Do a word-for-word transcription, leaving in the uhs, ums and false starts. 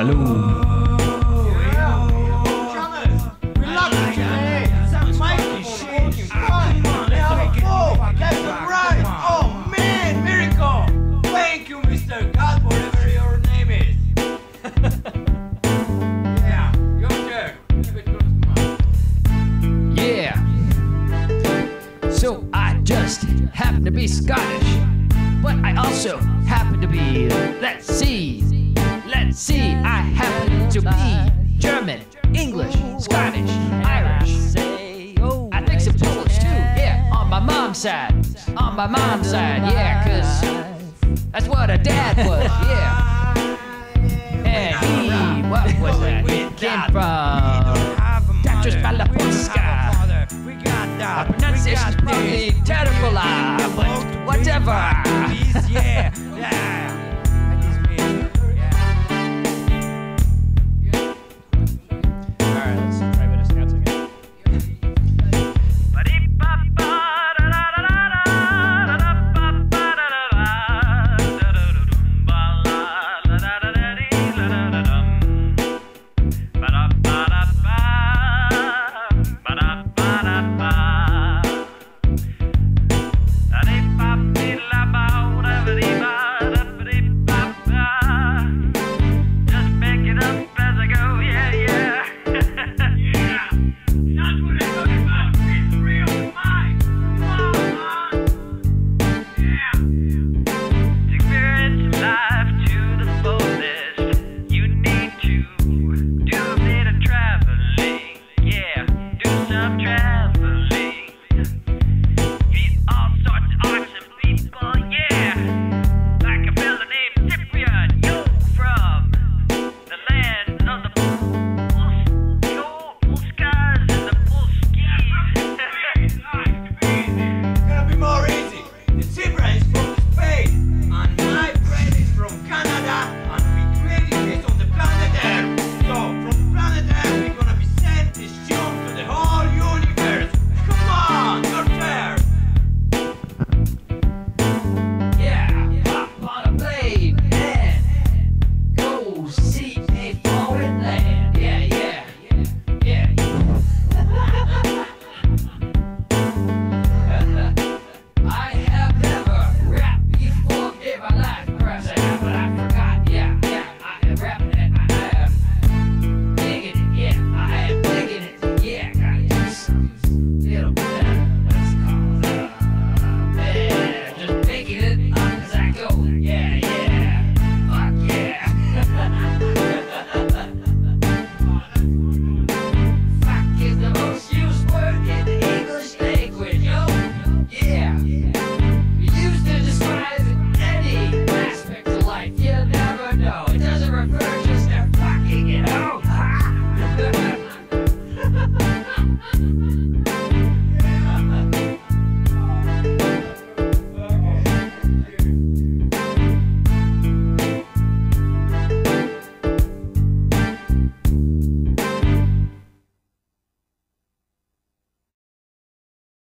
Hallo. So I just happen to be Scottish, but I also happen to be, let's see, let's see, I happen to be German, English, Scottish, Irish, I think some Polish too, yeah, on my mom's side, on my mom's side, yeah, cause that's what her dad was, yeah. And he, what was that, he came from Tetris, our pronunciation's probably terrible, uh, but whatever.